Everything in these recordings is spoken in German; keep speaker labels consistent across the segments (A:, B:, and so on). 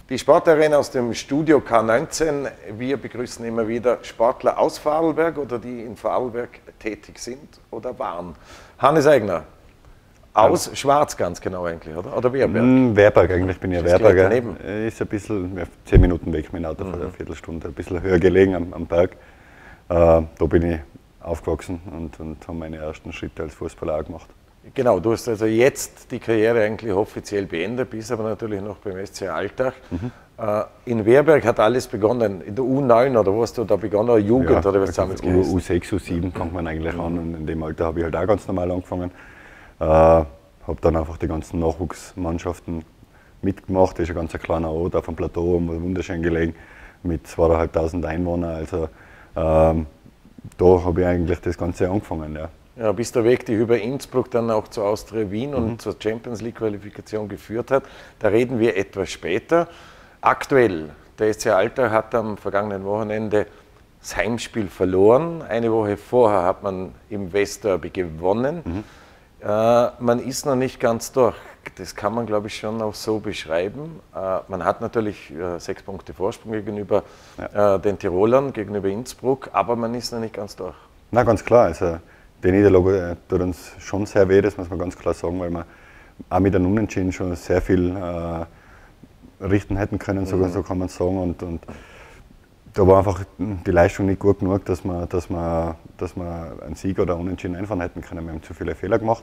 A: Die Sportarena aus dem Studio K19. Wir begrüßen immer wieder Sportler aus Vorarlberg oder die in Vorarlberg tätig sind oder waren. Hannes Aigner, aus Schwarz ganz genau eigentlich, oder Werberg?
B: Werberg eigentlich, bin ja Werberger. Ist ein bisschen, 10 Minuten weg mit dem Auto, eine Viertelstunde, ein bisschen höher gelegen am Berg. Da bin ich aufgewachsen und habe meine ersten Schritte als Fußballer auch gemacht.
A: Genau, du hast also jetzt die Karriere eigentlich offiziell beendet, bist aber natürlich noch beim SC Altach. In Werberg hat alles begonnen, in der U9 oder wo hast du da begonnen, oder Jugend oder was damals geheißen?
B: U6, U7 fängt man eigentlich an und in dem Alter habe ich halt auch ganz normal angefangen. Habe dann einfach die ganzen Nachwuchsmannschaften mitgemacht, das ist ein ganz kleiner Ort auf dem Plateau, wunderschön gelegen, mit 2'500 Einwohnern, also da habe ich eigentlich das Ganze angefangen. Ja.
A: Ja, bis der Weg, die über Innsbruck dann auch zur Austria Wien und zur Champions League Qualifikation geführt hat. Da reden wir etwas später. Aktuell, der SC Altach hat am vergangenen Wochenende das Heimspiel verloren. Eine Woche vorher hat man im Westderby gewonnen. Man ist noch nicht ganz durch. Das kann man, glaube ich, schon auch so beschreiben. Man hat natürlich 6 Punkte Vorsprung gegenüber den Tirolern, gegenüber Innsbruck, aber man ist noch nicht ganz durch.
B: Na, ganz klar. Also die Niederlage tut uns schon sehr weh, das muss man ganz klar sagen, weil wir auch mit einem Unentschieden schon sehr viel richten hätten können, so kann man sagen. Und da war einfach die Leistung nicht gut genug, dass wir einen Sieg oder Unentschieden einfahren hätten können. Wir haben zu viele Fehler gemacht,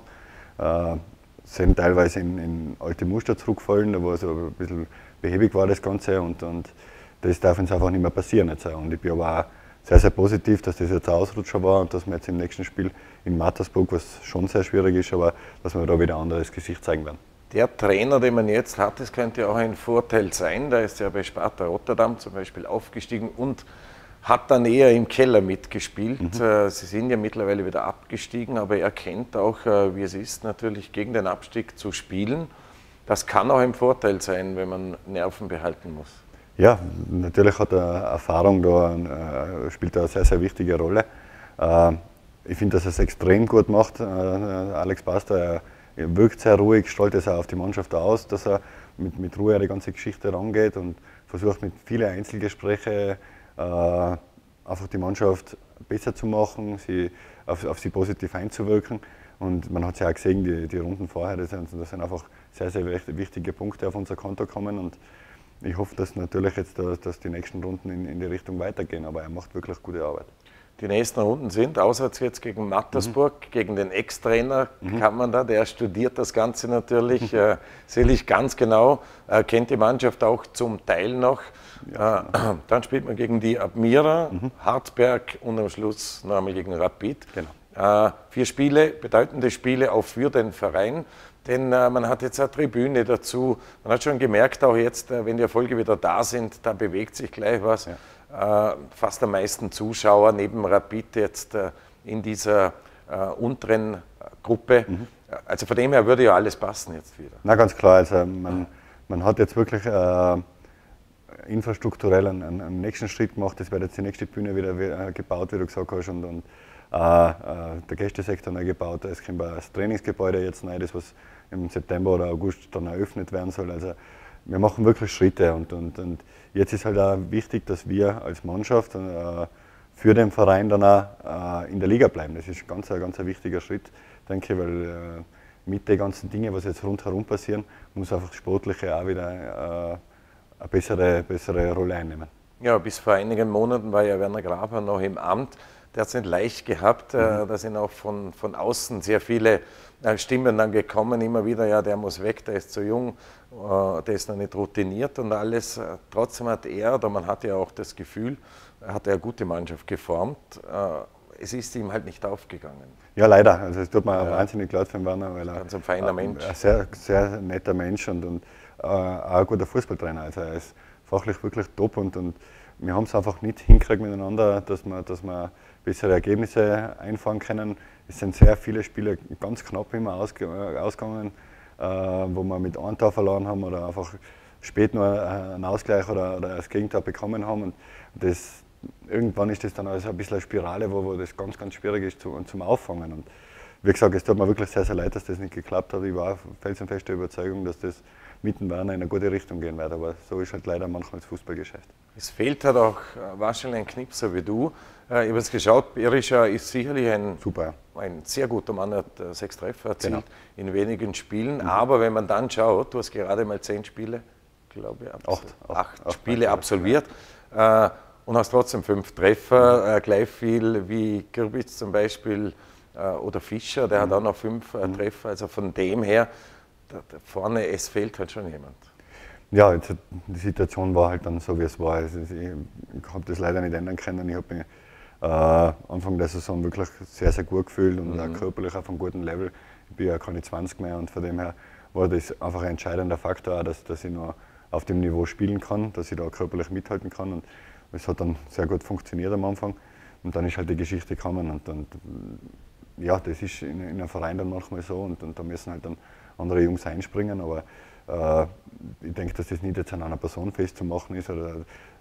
B: sind teilweise in alte Muster zurückgefallen, da wo so ein bisschen behäbig war das Ganze und das darf uns einfach nicht mehr passieren jetzt. Und ich bin aber auch sehr, sehr positiv, dass das jetzt ein Ausrutscher war und dass wir jetzt im nächsten Spiel in Mattersburg, was schon sehr schwierig ist, aber dass wir da wieder ein anderes Gesicht zeigen werden.
A: Der Trainer, den man jetzt hat, das könnte auch ein Vorteil sein. Da ist ja bei Sparta Rotterdam zum Beispiel aufgestiegen und hat dann eher im Keller mitgespielt. Sie sind ja mittlerweile wieder abgestiegen, aber er kennt auch, wie es ist, natürlich gegen den Abstieg zu spielen. Das kann auch ein Vorteil sein, wenn man Nerven behalten muss.
B: Ja, natürlich hat Erfahrung da, spielt da eine sehr, sehr wichtige Rolle. Ich finde, dass er es extrem gut macht. Alex Pasta, er wirkt sehr ruhig, strahlt es auch auf die Mannschaft aus, dass er mit Ruhe an die ganze Geschichte rangeht und versucht mit vielen Einzelgesprächen einfach die Mannschaft besser zu machen, auf sie positiv einzuwirken. Und man hat es ja auch gesehen, die Runden vorher, das sind einfach sehr, sehr wichtige Punkte auf unser Konto kommen. Und ich hoffe, dass natürlich jetzt dass die nächsten Runden in die Richtung weitergehen, aber er macht wirklich gute Arbeit.
A: Die nächsten Runden sind auswärts jetzt gegen Mattersburg, gegen den Ex-Trainer kann man da, der studiert das Ganze natürlich, sehe ich ganz genau, kennt die Mannschaft auch zum Teil noch. Ja. Dann spielt man gegen die Admira, Hartberg und am Schluss noch einmal gegen Rapid. Genau. 4 Spiele, bedeutende Spiele auch für den Verein. Denn man hat jetzt eine Tribüne dazu. Man hat schon gemerkt, auch jetzt, wenn die Erfolge wieder da sind, da bewegt sich gleich was. Ja. Fast am meisten Zuschauer neben Rapid jetzt in dieser unteren Gruppe. Also von dem her würde ja alles passen jetzt wieder.
B: Na, ganz klar. Also man hat jetzt wirklich infrastrukturell einen nächsten Schritt gemacht. Es wird jetzt die nächste Bühne wieder gebaut, wie du gesagt hast. Und der Gästesektor neu gebaut. Es kommt das Trainingsgebäude jetzt neu, das was im September oder August dann eröffnet werden soll. Also wir machen wirklich Schritte und jetzt ist halt auch wichtig, dass wir als Mannschaft für den Verein dann auch in der Liga bleiben. Das ist ein ganz wichtiger Schritt, denke ich, weil mit den ganzen Dingen, was jetzt rundherum passieren, muss einfach das Sportliche auch wieder eine bessere Rolle einnehmen.
A: Ja, bis vor einigen Monaten war ja Werner Graber noch im Amt. Der hat es nicht leicht gehabt, da sind auch von außen sehr viele Stimmen dann gekommen, immer wieder, ja, der muss weg, der ist zu jung, der ist noch nicht routiniert und alles. Trotzdem hat er, oder man hat ja auch das Gefühl, hat er eine gute Mannschaft geformt. Es ist ihm halt nicht aufgegangen.
B: Ja, leider. Also es tut mir wahnsinnig leid für den Werner, weil er
A: ganz ein feiner Mensch.
B: Ein sehr, sehr netter Mensch und auch ein guter Fußballtrainer. Also er ist fachlich wirklich top und wir haben es einfach nicht hingekriegt miteinander, dass wir bessere Ergebnisse einfahren können. Es sind sehr viele Spiele ganz knapp immer ausgegangen, wo wir mit einem Tor verloren haben oder einfach spät nur einen Ausgleich oder das Gegentor bekommen haben. Und irgendwann ist das dann also ein bisschen eine Spirale, wo das ganz schwierig ist zum Auffangen. Und wie gesagt, es tut mir wirklich sehr, sehr leid, dass das nicht geklappt hat. Ich war felsenfester Überzeugung, dass mit dem Werner in eine gute Richtung gehen wird. Aber so ist halt leider manchmal das Fußballgeschäft.
A: Es fehlt halt auch wahrscheinlich ein Knipser wie du. Ich habe es geschaut, Berisha ist sicherlich ein sehr guter Mann, hat 6 Treffer erzielt in wenigen Spielen. Aber wenn man dann schaut, du hast gerade mal 10 Spiele, glaube ich, 8 Spiele absolviert und hast trotzdem 5 Treffer, gleich viel wie Grbic zum Beispiel oder Fischer, der hat auch noch 5 Treffer. Also von dem her, da vorne, es fehlt halt schon jemand.
B: Ja, jetzt, die Situation war halt dann so, wie es war. Also ich habe das leider nicht ändern können. Ich habe mich Anfang der Saison wirklich sehr, sehr gut gefühlt und auch körperlich auf einem guten Level. Ich bin ja keine 20 mehr und von dem her war das einfach ein entscheidender Faktor, dass ich noch auf dem Niveau spielen kann, dass ich da körperlich mithalten kann. Und es hat dann sehr gut funktioniert am Anfang. Und dann ist halt die Geschichte gekommen. Und ja, das ist in einem Verein dann manchmal so und da müssen halt dann andere Jungs einspringen. Aber ich denke, dass das nicht jetzt an einer Person festzumachen ist. Oder,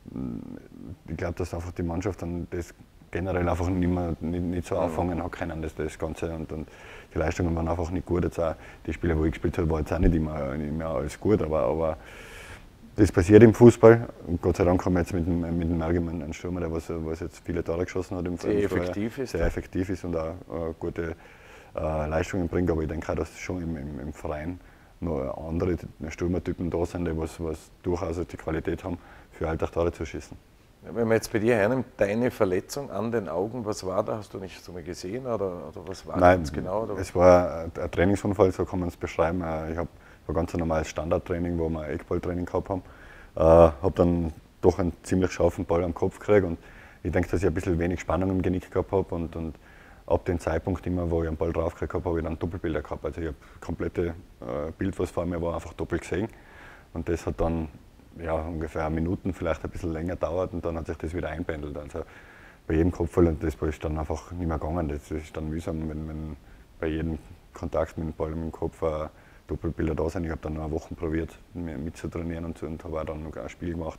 B: ich glaube, dass einfach die Mannschaft dann das generell einfach nicht so auffangen hat können, das Ganze. Und die Leistungen waren einfach nicht gut. Jetzt auch die Spiele, wo ich gespielt habe, war jetzt auch nicht immer alles gut. Aber das passiert im Fußball. Und Gott sei Dank haben wir jetzt mit dem Mergemann einen Stürmer, der was jetzt viele Tore geschossen hat im Fußball. Sehr effektiv ist und auch gute Leistungen bringt. Aber ich denke auch, dass schon im Verein noch andere Stürmertypen da sind, die was durchaus die Qualität haben, für Alltag Tore zu schießen.
A: Wenn man jetzt bei dir hernimmt, deine Verletzung an den Augen, was war da? Hast du nicht so mal gesehen oder was war
B: Nein,
A: ganz genau? Oder?
B: Es war ein Trainingsunfall, so kann man es beschreiben. Ich habe ein ganz normales Standardtraining, wo wir ein Eckballtraining gehabt haben. Habe dann doch einen ziemlich scharfen Ball am Kopf gekriegt und ich denke, dass ich ein bisschen wenig Spannung im Genick gehabt habe und ab dem Zeitpunkt immer, wo ich einen Ball draufgekriegt habe, habe ich dann Doppelbilder gehabt. Also ich habe das komplette Bild, was vor mir war, einfach doppelt gesehen. Und das hat dann ungefähr Minuten, vielleicht ein bisschen länger gedauert und dann hat sich das wieder einpendelt. Also bei jedem Kopfball, und das ist dann einfach nicht mehr gegangen. Das ist dann mühsam, wenn bei jedem Kontakt mit dem Ball im Kopf Doppelbilder da sind. Ich habe dann noch eine Woche probiert, mitzutrainieren und habe auch dann noch ein Spiel gemacht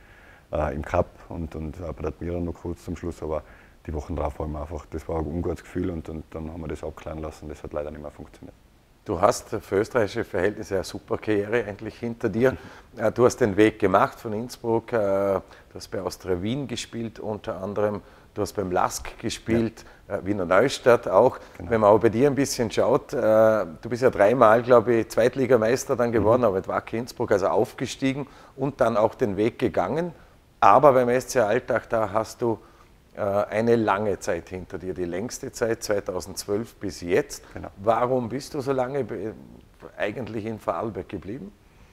B: im Cup und auch bei der Admira noch kurz zum Schluss. Aber die Wochen drauf war mir einfach, das war ein ungutes Gefühl und dann haben wir das abklären lassen. Das hat leider nicht mehr funktioniert.
A: Du hast für österreichische Verhältnisse eine super Karriere eigentlich hinter dir. Du hast den Weg gemacht von Innsbruck, du hast bei Austria Wien gespielt unter anderem, du hast beim LASK gespielt, Wiener Neustadt auch. Genau. Wenn man auch bei dir ein bisschen schaut, du bist ja 3-mal, glaube ich, Zweitligameister dann geworden, aber mit Wacker Innsbruck, also aufgestiegen und dann auch den Weg gegangen. Aber beim SC Alltag, da hast du eine lange Zeit hinter dir, die längste Zeit, 2012 bis jetzt. Genau. Warum bist du so lange eigentlich in Vorarlberg geblieben?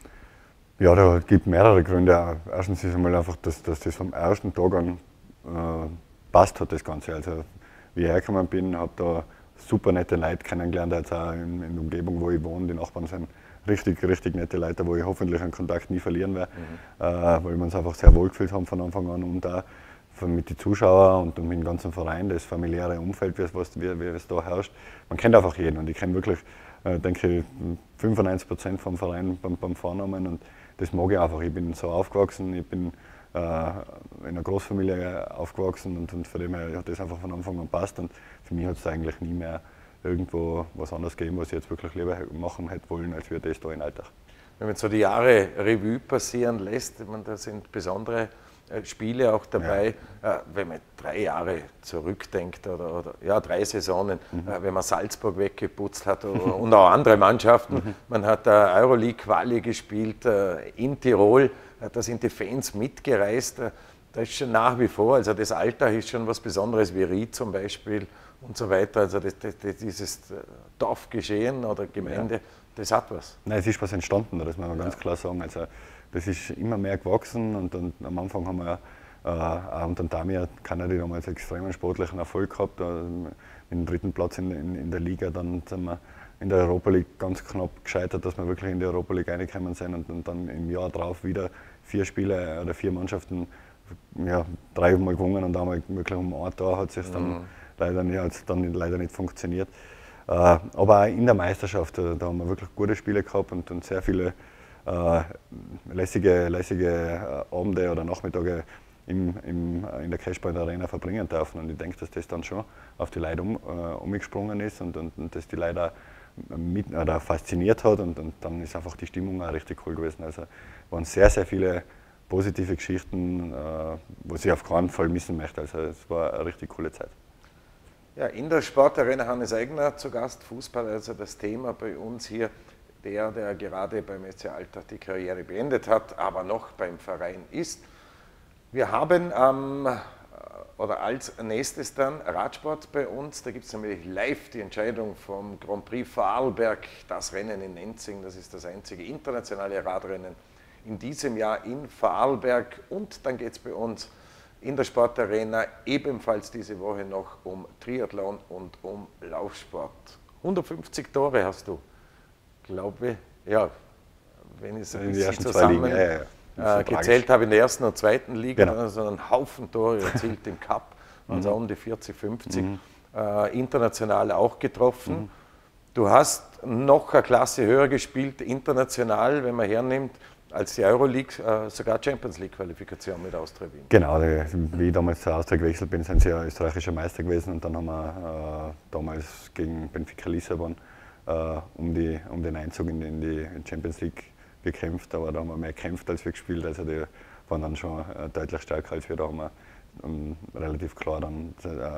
B: Ja, da gibt mehrere Gründe. Erstens ist einmal einfach, dass das vom ersten Tag an passt hat, das Ganze. Also, wie ich hergekommen bin, habe da super nette Leute kennengelernt, jetzt auch in der Umgebung, wo ich wohne. Die Nachbarn sind richtig, richtig nette Leute, wo ich hoffentlich einen Kontakt nie verlieren werde, weil wir uns einfach sehr wohl gefühlt haben von Anfang an und auch mit den Zuschauern und mit dem ganzen Verein, das familiäre Umfeld, wie es da herrscht. Man kennt einfach jeden und ich kenne wirklich, denke ich, 95% vom Verein beim Vornamen und das mag ich einfach. Ich bin so aufgewachsen, ich bin in einer Großfamilie aufgewachsen und von dem her hat das einfach von Anfang an passt und für mich hat es eigentlich nie mehr irgendwo was anderes gegeben, was ich jetzt wirklich lieber machen hätte wollen, als wir das da in Alltag.
A: Wenn man so die Jahre Revue passieren lässt, da sind besondere Spiele auch dabei, wenn man 3 Jahre zurückdenkt oder 3 Saisonen, wenn man Salzburg weggeputzt hat und auch andere Mannschaften. Man hat Euroleague-Quali gespielt in Tirol, da sind die Fans mitgereist. Das ist schon nach wie vor, also das Alter ist schon was Besonderes wie Ried zum Beispiel und so weiter. Also dieses Dorfgeschehen oder Gemeinde, das hat was.
B: Nein, es ist was entstanden, das muss man ganz klar sagen. Also, das ist immer mehr gewachsen und am Anfang haben wir auch unter Damir Kanadi damals extremen sportlichen Erfolg gehabt. Mit dem 3. Platz in der Liga, dann sind wir in der Europa League ganz knapp gescheitert, dass wir wirklich in die Europa League reingekommen sind und dann im Jahr drauf wieder 4 Spiele oder 4 Mannschaften, 3-mal gewonnen und einmal wirklich um ein Tor hat es dann leider nicht funktioniert. Aber auch in der Meisterschaft, da haben wir wirklich gute Spiele gehabt und sehr viele lässige Abende oder Nachmittage in der Cashpoint Arena verbringen dürfen. Und ich denke, dass das dann schon auf die Leute umgesprungen ist und dass die Leute oder fasziniert hat und dann ist einfach die Stimmung auch richtig cool gewesen. Also waren sehr, sehr viele positive Geschichten, wo ich auf keinen Fall missen möchte. Also es war eine richtig coole Zeit.
A: Ja, in der Sportarena Hannes Eigner zu Gast, Fußball, also das Thema bei uns hier, der gerade beim SC Altach die Karriere beendet hat, aber noch beim Verein ist. Wir haben oder als nächstes dann Radsport bei uns, da gibt es nämlich live die Entscheidung vom Grand Prix Vorarlberg, das Rennen in Nenzing, das ist das einzige internationale Radrennen in diesem Jahr in Vorarlberg und dann geht es bei uns in der Sportarena ebenfalls diese Woche noch um Triathlon und um Laufsport. 150 Tore hast du, glaube ich, ja, wenn ich es ein bisschen zusammen gezählt habe in der ersten und zweiten Liga, genau. Also einen Haufen Tore erzielt im Cup, also um die 40, 50, international auch getroffen. Du hast noch eine Klasse höher gespielt, international, wenn man hernimmt, als die Euroleague, sogar Champions League Qualifikation mit Austria Wien.
B: Genau, wie ich damals zur Austria gewechselt bin, sind sie ja österreichischer Meister gewesen und dann haben wir damals gegen Benfica Lissabon um den Einzug in die Champions League gekämpft, aber da haben wir mehr gekämpft als wir gespielt, also die waren dann schon deutlich stärker als wir, da haben wir relativ klar dann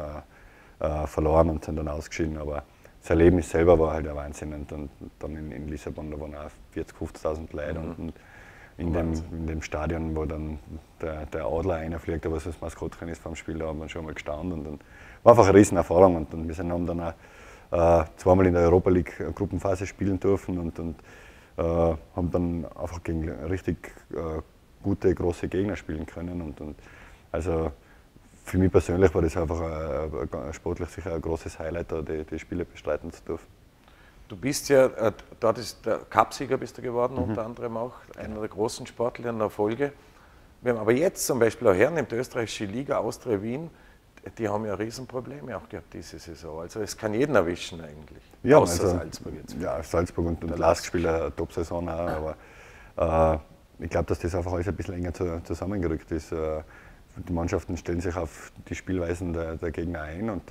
B: verloren und sind dann ausgeschieden, aber das Erlebnis selber war halt ein Wahnsinn und dann in Lissabon, da waren auch 40.000, 50.000 Leute und in dem Stadion, wo dann der Adler reinfliegt, aber so das Maskottchen ist vom Spiel, da haben wir schon mal gestanden und dann war einfach eine riesen Erfahrung und wir haben dann auch zweimal in der Europa League Gruppenphase spielen dürfen und haben dann einfach gegen richtig gute, große Gegner spielen können und also für mich persönlich war das einfach sportlich sicher ein großes Highlight, da die Spiele bestreiten zu dürfen.
A: Du bist ja, dort ist der Cupsieger bist du geworden, unter anderem auch, einer der großen Sportler in der Folge. Wenn man aber jetzt zum Beispiel auch hernimmt, die österreichische Liga, Austria Wien, die haben ja Riesenprobleme auch gehabt diese Saison. Also es kann jeden erwischen eigentlich,
B: ja,
A: außer
B: also,
A: Salzburg jetzt.
B: Ja, Salzburg und Lask spielen eine Top-Saison auch, aber ich glaube, dass das einfach alles ein bisschen enger zusammengerückt ist. Die Mannschaften stellen sich auf die Spielweisen der Gegner ein und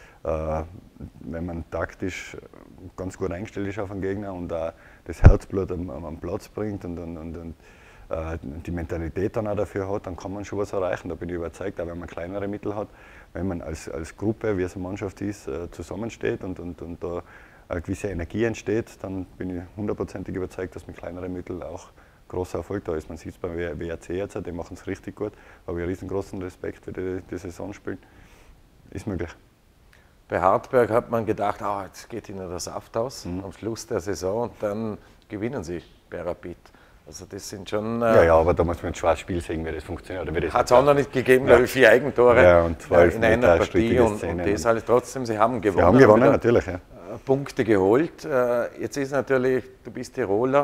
B: wenn man taktisch ganz gut eingestellt ist auf einen Gegner und das Herzblut am Platz bringt und die Mentalität dann auch dafür hat, dann kann man schon was erreichen. Da bin ich überzeugt, auch wenn man kleinere Mittel hat, wenn man als Gruppe, wie es eine Mannschaft ist, zusammensteht und da eine gewisse Energie entsteht, dann bin ich hundertprozentig überzeugt, dass mit kleineren Mitteln auch großer Erfolg da ist. Man sieht es beim WRC jetzt, die machen es richtig gut, habe ich riesengroßen Respekt für die Saison spielen. Ist möglich.
A: Bei Hartberg hat man gedacht, jetzt geht ihnen der Saft aus am Schluss der Saison und dann gewinnen sie bei Rapid. Also das sind schon...
B: ja, aber da muss man ein schwarzes Spiel sehen, wie das funktioniert.
A: Hat es auch noch nicht gegeben, glaube ich, 4 Eigentore
B: und 12
A: in einer Partie und das alles. Trotzdem, sie haben gewonnen.
B: Sie haben gewonnen, natürlich. Ja.
A: Punkte geholt. Jetzt ist natürlich, du bist Tiroler,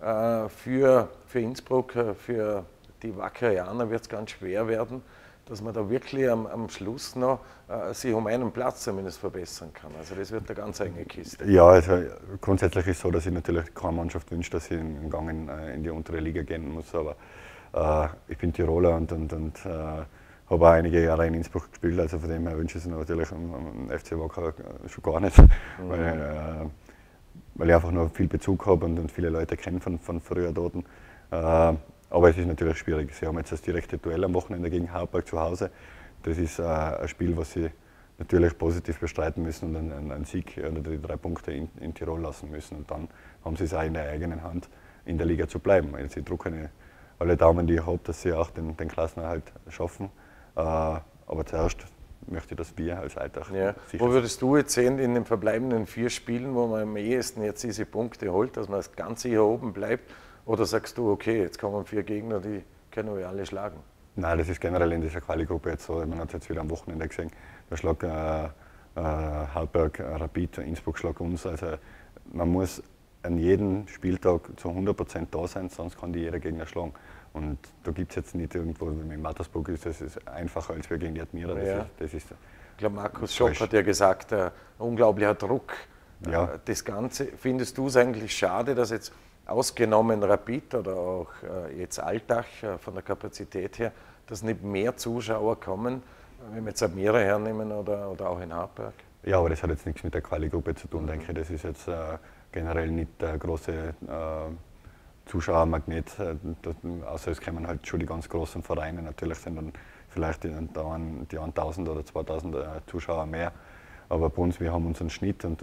A: für Innsbruck, für die Wackerianer wird es ganz schwer werden, dass man da wirklich am Schluss noch sich um einen Platz zumindest verbessern kann. Also das wird eine ganz enge Kiste.
B: Ja, also grundsätzlich ist es so, dass ich natürlich keine Mannschaft wünsche, dass sie einen Gang in die untere Liga gehen muss, aber ich bin Tiroler und habe auch einige Jahre in Innsbruck gespielt, also von dem her wünsche ich es natürlich am FC Wacker schon gar nicht, weil ich einfach noch viel Bezug habe und viele Leute kenne von früher dort. Aber es ist natürlich schwierig. Sie haben jetzt das direkte Duell am Wochenende gegen Hartberg zu Hause. Das ist ein Spiel, was sie natürlich positiv bestreiten müssen und einen Sieg oder die 3 Punkte in Tirol lassen müssen. Und dann haben sie es auch in der eigenen Hand, in der Liga zu bleiben. Sie drücken alle Daumen, die ich habe, dass sie auch den Klassenerhalt schaffen. Aber zuerst möchte ich, dass wir als Altach
A: sicher sind. Wo würdest du jetzt sehen, in den verbleibenden 4 Spielen, wo man am ehesten jetzt diese Punkte holt, dass man das Ganze hier oben bleibt? Oder sagst du, okay, jetzt kommen 4 Gegner, die können wir alle schlagen?
B: Nein, das ist generell in dieser Quali-Gruppe jetzt so. Man hat es jetzt wieder am Wochenende gesehen. Da schlägt Hartberg, Rapid, Innsbruck schlägt uns. Also man muss an jedem Spieltag zu 100% da sein, sonst kann die jeder Gegner schlagen. Und da gibt es jetzt nicht irgendwo, in Mattersburg ist das einfacher als wir gegen die Admira. Das ist
A: ich glaube, Markus Schopp hat ja gesagt, ein unglaublicher Druck. Das Ganze, findest du es eigentlich schade, dass jetzt ausgenommen Rapid oder auch jetzt Altach von der Kapazität her, dass nicht mehr Zuschauer kommen, wenn wir jetzt Admira hernehmen oder auch in Hartberg?
B: Ja, aber das hat jetzt nichts mit der Quali-Gruppe zu tun, denke ich. Das ist jetzt generell nicht der große Zuschauermagnet, außer es kommen halt schon die ganz großen Vereine. Natürlich sind dann vielleicht die 1000 oder 2000 Zuschauer mehr. Aber bei uns, wir haben unseren Schnitt und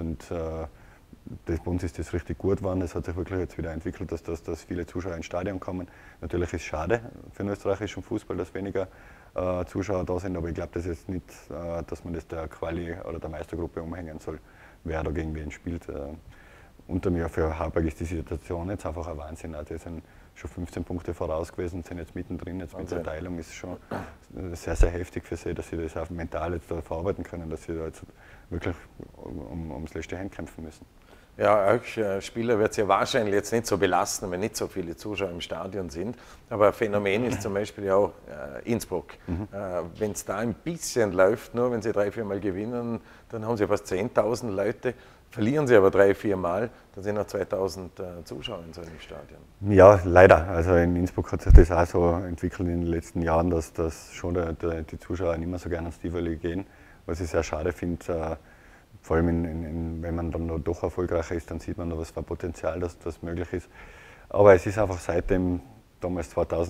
B: bei uns ist das richtig gut geworden. Es hat sich wirklich jetzt wieder entwickelt, dass viele Zuschauer ins Stadion kommen. Natürlich ist es schade für den österreichischen Fußball, dass weniger Zuschauer da sind, aber ich glaube, das ist jetzt nicht, dass man das der Quali oder der Meistergruppe umhängen soll, wer da gegen wen spielt. Unter mir für Hartberg ist die Situation jetzt einfach ein Wahnsinn. Die sind schon 15 Punkte voraus gewesen, sind jetzt mittendrin. Jetzt mit der Teilung ist schon sehr, sehr heftig für sie, dass sie das auch mental jetzt da verarbeiten können, dass sie da jetzt wirklich ums letzte Hand kämpfen müssen.
A: Ja, euch Spieler wird es ja wahrscheinlich jetzt nicht so belasten, wenn nicht so viele Zuschauer im Stadion sind. Aber ein Phänomen ist zum Beispiel ja auch Innsbruck. Wenn es da ein bisschen läuft, nur wenn sie 3-4 Mal gewinnen, dann haben sie fast 10.000 Leute. Verlieren sie aber 3-4 Mal, dann sind noch 2000 Zuschauer in so einem Stadion.
B: Ja, leider. Also in Innsbruck hat sich das auch so entwickelt in den letzten Jahren, dass schon die Zuschauer nicht mehr so gerne ans Tivoli gehen. Was ich sehr schade finde. Vor allem, wenn man dann doch erfolgreicher ist, dann sieht man, was für ein Potenzial das möglich ist. Aber es ist einfach seitdem damals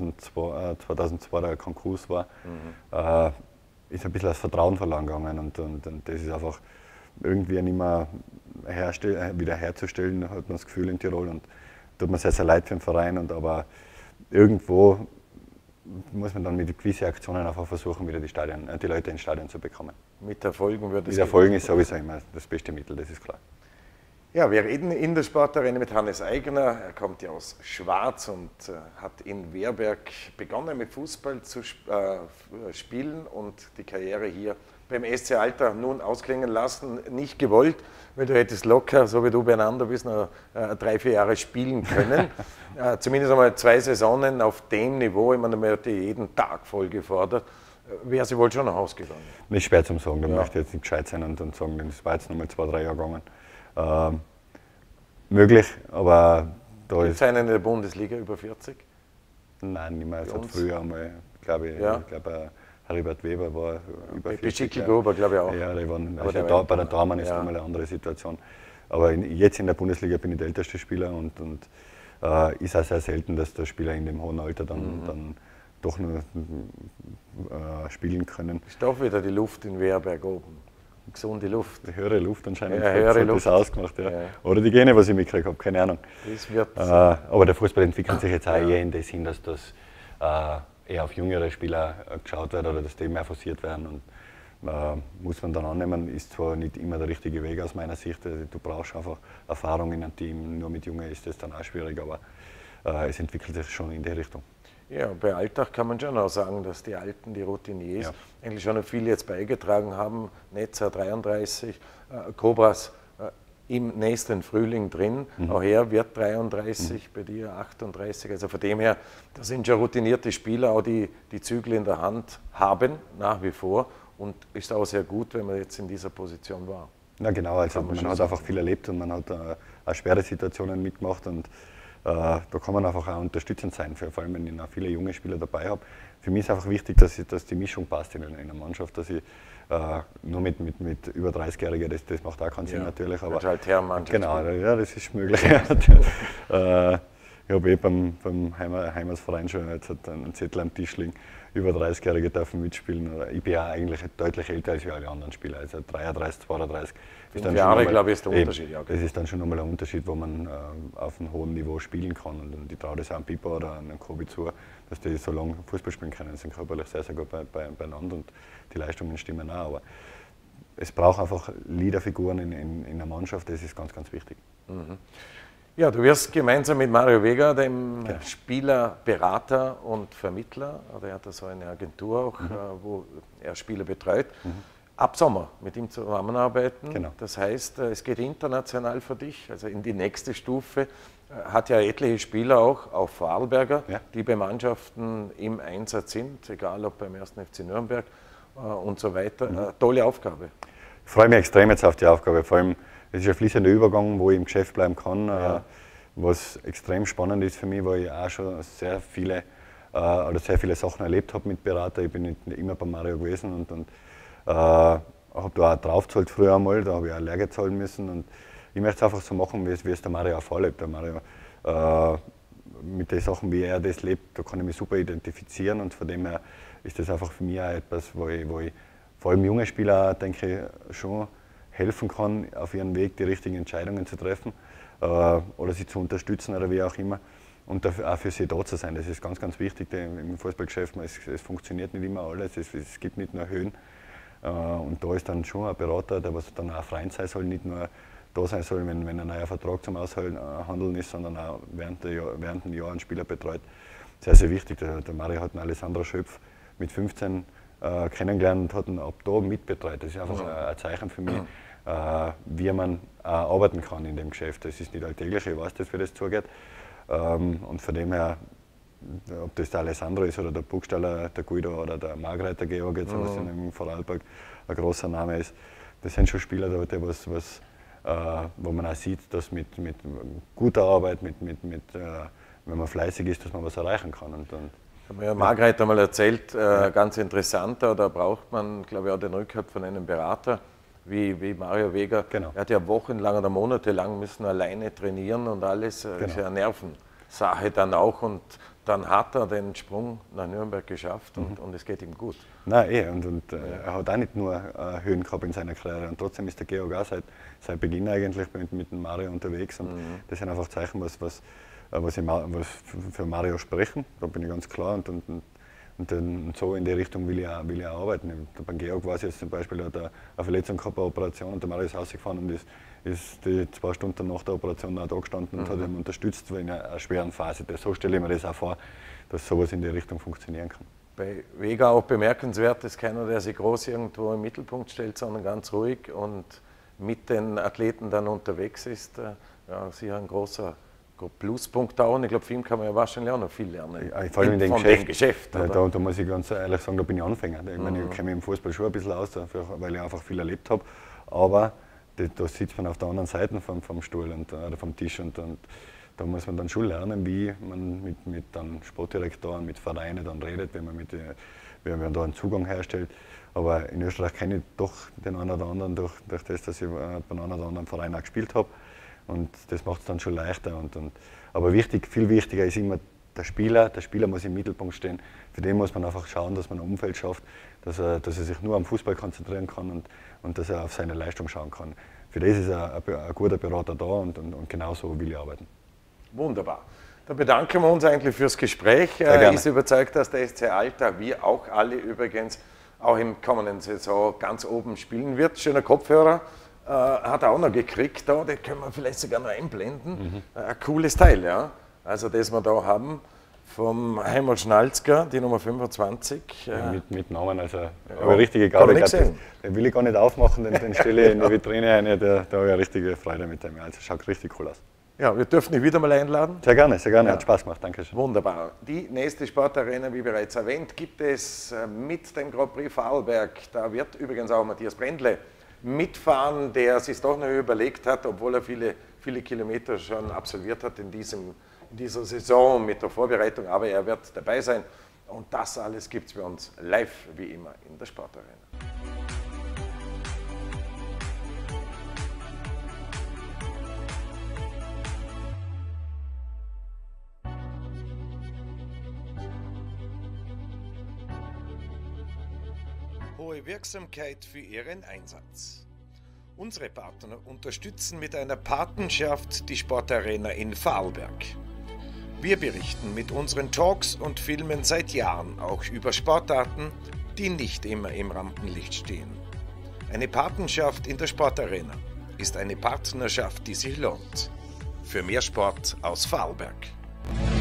B: 2002 der Konkurs war, ist ein bisschen das Vertrauen verloren gegangen. Und das ist einfach irgendwie nicht mehr wieder herzustellen, hat man das Gefühl in Tirol. Und tut mir sehr, sehr leid für den Verein. Aber irgendwo muss man dann mit gewissen Aktionen einfach versuchen, wieder die Leute ins Stadion zu bekommen.
A: Mit Erfolgen wird es.
B: Mit Erfolgen ist sowieso immer das beste Mittel, das ist klar.
A: Ja, wir reden in der Sportarena mit Hannes Aigner. Er kommt ja aus Schwarz und hat in Werberg begonnen mit Fußball zu spielen und die Karriere hier beim SC Alter nun ausklingen lassen. Nicht gewollt, weil du hättest locker, so wie du beieinander bist, noch 3-4 Jahre spielen können. Zumindest einmal 2 Saisonen auf dem Niveau. Ich meine, man hat jeden Tag voll gefordert. Wäre sie wohl schon nach Hause gegangen?
B: Nicht schwer zum Sagen, da möchte ich jetzt nicht gescheit sein und sagen, das war jetzt nochmal 2-3 Jahre gegangen. Möglich, aber da
A: ist. Gibt es einen in der Bundesliga über 40?
B: Nein, nicht mehr. Es hat früher einmal, glaube ich, Heribert Weber war über 40.
A: Schickelgruber, glaube ich auch.
B: Ja, die waren, also bei der Damen ist nochmal eine andere Situation. Aber jetzt in der Bundesliga bin ich der älteste Spieler und ist auch sehr selten, dass der Spieler in dem hohen Alter dann doch nur spielen können.
A: Ist doch wieder die Luft in Werberg oben. Gesunde Luft.
B: Die höhere Luft anscheinend
A: höhere
B: hat
A: Luft.
B: Das ausgemacht. Ja. Oder die Gene, was ich mitgekriegt habe, keine Ahnung. Aber der Fußball entwickelt sich jetzt auch eher in dem Sinn, dass das eher auf jüngere Spieler geschaut wird oder dass die mehr forciert werden. Und muss man dann annehmen, ist zwar nicht immer der richtige Weg aus meiner Sicht. Also, du brauchst einfach Erfahrung in einem Team. Nur mit Jungen ist das dann auch schwierig, aber es entwickelt sich schon in die Richtung.
A: Ja, bei Alltag kann man schon auch sagen, dass die Alten, die Routiniers, eigentlich schon noch viel jetzt beigetragen haben. Netzer 33, Cobras im nächsten Frühling drin. Auch er wird 33, bei dir 38. Also von dem her, da sind schon routinierte Spieler, auch die Zügel in der Hand haben, nach wie vor. Und ist auch sehr gut, wenn man jetzt in dieser Position war.
B: Ja, genau. Also man hat einfach viel erlebt und man hat auch schwere Situationen mitgemacht. Und da kann man einfach auch unterstützend sein, vor allem wenn ich noch viele junge Spieler dabei habe. Für mich ist einfach wichtig, dass die Mischung passt in einer Mannschaft, dass ich nur mit über 30-Jährigen, das macht auch keinen Sinn natürlich. Aber
A: halt Herrenmannschaft.
B: Genau, ja, das ist möglich. Ich habe beim Heimatsverein schon jetzt einen Zettel am Tisch liegen, über 30-Jährige dürfen mitspielen. Ich bin ja eigentlich deutlich älter als alle anderen Spieler, also 33, 32.
A: 5 Jahre, glaube ich, ist der Unterschied. Ja,
B: das ist dann schon nochmal ein Unterschied, wo man auf einem hohen Niveau spielen kann. Und ich traue das auch einem Pipa oder einem Kobi zu, dass die so lange Fußball spielen können. Sie sind körperlich sehr, sehr gut beieinander und die Leistungen stimmen auch. Aber es braucht einfach Leaderfiguren in einer Mannschaft, das ist ganz, ganz wichtig.
A: Ja, du wirst gemeinsam mit Mario Vega, dem Spieler, Berater und Vermittler, oder er hat da so eine Agentur auch, wo er Spieler betreut, ab Sommer mit ihm zusammenarbeiten.
B: Genau.
A: Das heißt, es geht international für dich, also in die nächste Stufe. Hat ja etliche Spieler auch Vorarlberger, die bei Mannschaften im Einsatz sind, egal ob beim 1. FC Nürnberg und so weiter. Tolle Aufgabe.
B: Ich freue mich extrem jetzt auf die Aufgabe, vor allem es ist ein fließender Übergang, wo ich im Geschäft bleiben kann, was extrem spannend ist für mich, weil ich auch schon sehr viele Sachen erlebt habe mit Berater. Ich bin nicht immer bei Mario gewesen und habe da auch draufgezahlt früher einmal, da habe ich auch Lehrgeld zahlen müssen. Und ich möchte es einfach so machen, wie es der Mario auch vorlebt. Der Mario, mit den Sachen, wie er das lebt, da kann ich mich super identifizieren. Und von dem her ist das einfach für mich auch etwas, wo ich vor allem junge Spieler, denke ich, schon helfen kann, auf ihrem Weg die richtigen Entscheidungen zu treffen oder sie zu unterstützen oder wie auch immer. Und auch für sie da zu sein, das ist ganz, ganz wichtig im Fußballgeschäft. Es funktioniert nicht immer alles, es gibt nicht nur Höhen. Und da ist dann schon ein Berater, der was dann auch ein Freund sein soll, nicht nur da sein soll, wenn ein neuer Vertrag zum Aushandeln ist, sondern auch während dem Jahr einen Spieler betreut. Sehr, sehr wichtig. Der Mario hat einen Alessandro Schöpf mit 15 kennengelernt und hat ihn ab da mitbetreut. Das ist einfach ein Zeichen für mich, wie man arbeiten kann in dem Geschäft. Das ist nicht alltäglich, ich weiß, dass für das zugeht. Und von dem her, ob das der Alessandro ist oder der Burgstaller, der Guido oder der Margreiter Georg, jetzt, was in Vorarlberg ein großer Name ist, das sind schon Spieler, wo man auch sieht, dass mit guter Arbeit, wenn man fleißig ist, dass man was erreichen kann.
A: Hat mir ja Margret einmal erzählt, ganz interessant, da braucht man, glaube ich, auch den Rückhalt von einem Berater, wie Mario Weger.
B: Genau.
A: Er hat ja wochenlang oder monatelang müssen alleine trainieren und alles, genau. Ist ja eine Nervensache dann auch. Und dann hat er den Sprung nach Nürnberg geschafft und es geht ihm gut.
B: Nein, und er hat auch nicht nur Höhen gehabt in seiner Karriere. Und trotzdem ist der Georg auch seit Beginn eigentlich mit dem Mario unterwegs. Und das sind einfach Zeichen, was für Mario sprechen, da bin ich ganz klar. Und so in die Richtung will ich auch arbeiten. Beim Georg war es jetzt zum Beispiel, er hat eine Verletzung gehabt, eine Operation, und der Mario ist rausgefahren und ist die 2 Stunden nach der Operation auch da gestanden und hat ihn unterstützt in einer schweren Phase. So stelle ich mir das auch vor, dass sowas in die Richtung funktionieren kann.
A: Bei Weger auch bemerkenswert, ist keiner, der sich groß irgendwo im Mittelpunkt stellt, sondern ganz ruhig und mit den Athleten dann unterwegs ist. Ja, sicher ein großer Pluspunkt da, und ich glaube, für ihn kann man ja wahrscheinlich auch noch viel lernen.
B: Vor allem in dem Geschäft.
A: Da
B: muss ich ganz ehrlich sagen, da bin ich Anfänger. Ich meine, ich kenne mich im Fußball schon ein bisschen aus, weil ich einfach viel erlebt habe. Aber da sitzt man auf der anderen Seite vom Stuhl oder vom Tisch, und da muss man dann schon lernen, wie man mit dann Sportdirektoren, mit Vereinen dann redet, wie man da einen Zugang herstellt. Aber in Österreich kenne ich doch den einen oder anderen durch das, dass ich bei einem oder anderen Verein auch gespielt habe. Und das macht es dann schon leichter. Aber viel wichtiger ist immer der Spieler. Der Spieler muss im Mittelpunkt stehen. Für den muss man einfach schauen, dass man ein Umfeld schafft, dass er sich nur am Fußball konzentrieren kann und dass er auf seine Leistung schauen kann. Für das ist ein guter Berater da, und genau so will ich arbeiten.
A: Wunderbar. Dann bedanken wir uns eigentlich fürs Gespräch. Ich bin überzeugt, dass der SC Alter, wie auch alle übrigens, auch im kommenden Saison ganz oben spielen wird. Schöner Kopfhörer. Hat er auch noch gekriegt, da, den können wir vielleicht sogar noch einblenden. Ein cooles Teil, ja. Also das wir da haben vom Heimel Schnalzger, die Nummer 25.
B: Mit Namen, also eine richtige Gabe. Den will ich gar nicht aufmachen, den stelle ich in die Vitrine rein, da habe ich eine richtige Freude mit dem. Also schaut richtig cool aus.
A: Ja, wir dürfen dich wieder mal einladen.
B: Sehr gerne, hat Spaß gemacht, danke schön.
A: Wunderbar. Die nächste Sportarena, wie bereits erwähnt, gibt es mit dem Grand Prix Vorarlberg. Da wird übrigens auch Matthias Brendle mitfahren, der sich doch noch überlegt hat, obwohl er viele Kilometer schon absolviert hat in dieser Saison mit der Vorbereitung, aber er wird dabei sein. Und das alles gibt es bei uns live, wie immer, in der Sportarena. Hohe Wirksamkeit für Ihren Einsatz. Unsere Partner unterstützen mit einer Patenschaft die Sportarena in Vorarlberg. Wir berichten mit unseren Talks und Filmen seit Jahren auch über Sportarten, die nicht immer im Rampenlicht stehen. Eine Patenschaft in der Sportarena ist eine Partnerschaft, die sich lohnt. Für mehr Sport aus Vorarlberg.